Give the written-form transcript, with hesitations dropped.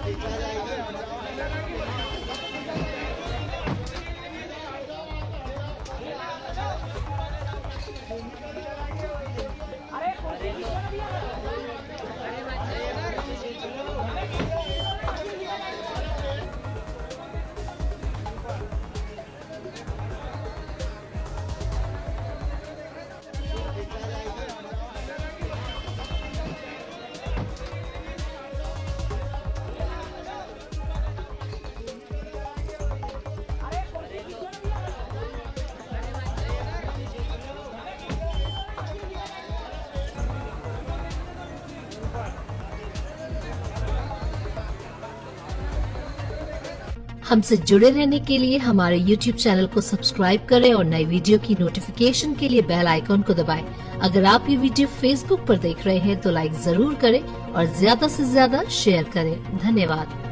हमसे जुड़े रहने के लिए हमारे YouTube चैनल को सब्सक्राइब करें और नई वीडियो की नोटिफिकेशन के लिए बेल आइकॉन को दबाएं। अगर आप ये वीडियो Facebook पर देख रहे हैं तो लाइक जरूर करें और ज्यादा से ज्यादा शेयर करें। धन्यवाद।